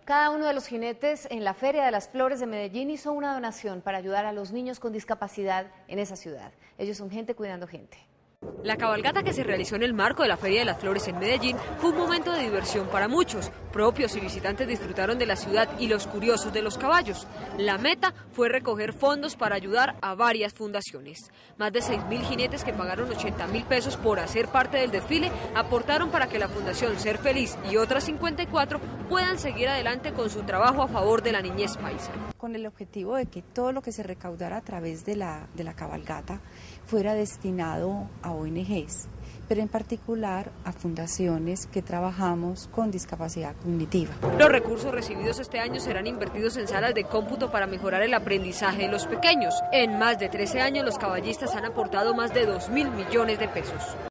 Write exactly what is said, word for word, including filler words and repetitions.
Cada uno de los jinetes en la Feria de las Flores de Medellín hizo una donación para ayudar a los niños con discapacidad en esa ciudad. Ellos son gente cuidando gente. La cabalgata que se realizó en el marco de la Feria de las Flores en Medellín fue un momento de diversión para muchos. Propios y visitantes disfrutaron de la ciudad y los curiosos de los caballos. La meta fue recoger fondos para ayudar a varias fundaciones. Más de seis mil jinetes que pagaron ochenta mil pesos por hacer parte del desfile aportaron para que la Fundación Ser Feliz y otras cincuenta y cuatro puedan seguir adelante con su trabajo a favor de la niñez paisa. Con el objetivo de que todo lo que se recaudara a través de la, de la cabalgata fuera destinado a O N Ges, pero en particular a fundaciones que trabajamos con discapacidad cognitiva. Los recursos recibidos este año serán invertidos en salas de cómputo para mejorar el aprendizaje de los pequeños. En más de trece años los caballistas han aportado más de dos mil millones de pesos.